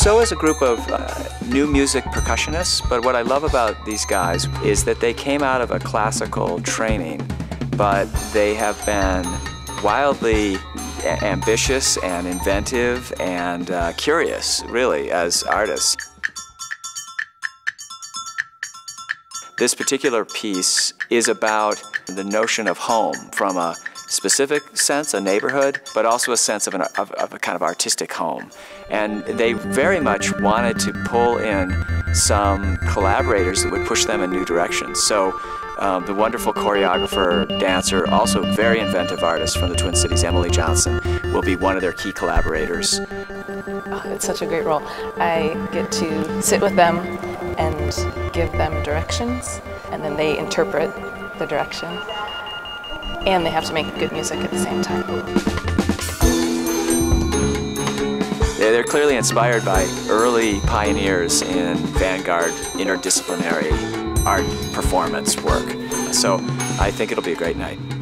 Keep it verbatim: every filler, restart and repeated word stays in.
So is a group of uh, new music percussionists, but what I love about these guys is that they came out of a classical training, but they have been wildly ambitious and inventive and uh, curious, really, as artists. This particular piece is about the notion of home from a specific sense, a neighborhood, but also a sense of, an, of, of a kind of artistic home. And they very much wanted to pull in some collaborators that would push them in new directions. So um, the wonderful choreographer, dancer, also very inventive artist from the Twin Cities, Emily Johnson, will be one of their key collaborators. Oh, it's such a great role. I get to sit with them and give them directions, and then they interpret the direction. And they have to make good music at the same time. They're clearly inspired by early pioneers in vanguard interdisciplinary art performance work. So I think it'll be a great night.